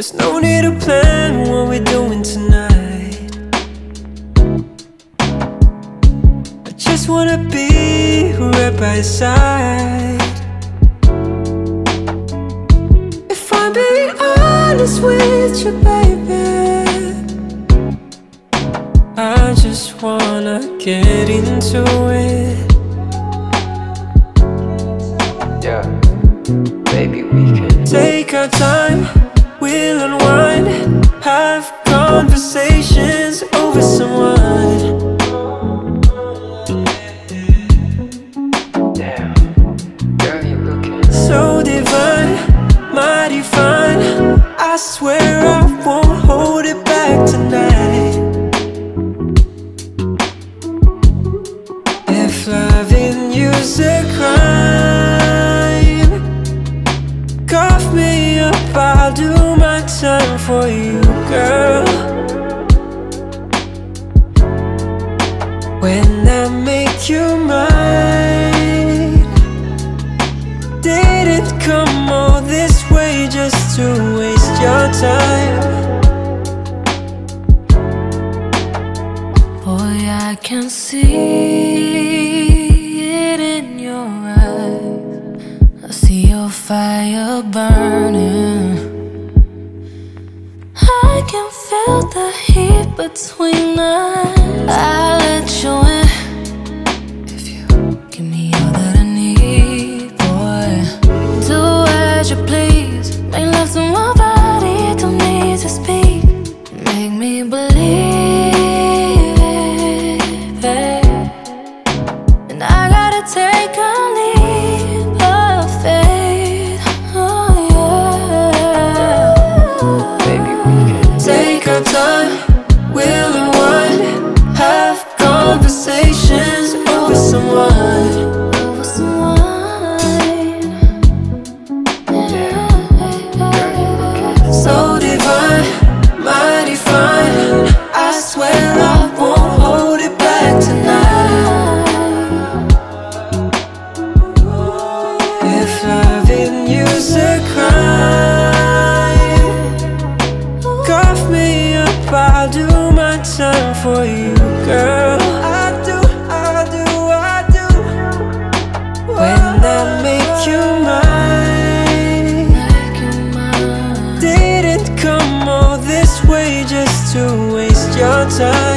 There's no need to plan what we're doing tonight. I just wanna be right by your side. If I'm being honest with you, baby, I just wanna get into it. Yeah, baby, we can take our time, we'll unwind, have conversations over some wine. Damn, girl, you looking so divine, mighty fine. I swear I won't hold it back tonight. If loving you's a crime, cough me up, I'll do my time for you, girl. When I make you mine, didn't come all this way just to waste your time. Boy, I can see it in your eyes. I see your fire burning. I can feel the heat between us. I'll let you in if you give me all that I need, boy. Do as you please, make love to my body, don't need to speak. Make me believe it, and I gotta take a leap of faith. Oh yeah, baby, we can take our time, we'll unwind, have conversations over some wine. over some wine. So divine, mighty fine. I swear I won't hold it back tonight. If loving you's a crime, cough me up, I'll do my time for you, girl. I do. When I make you mine, didn't come all this way just to waste your time.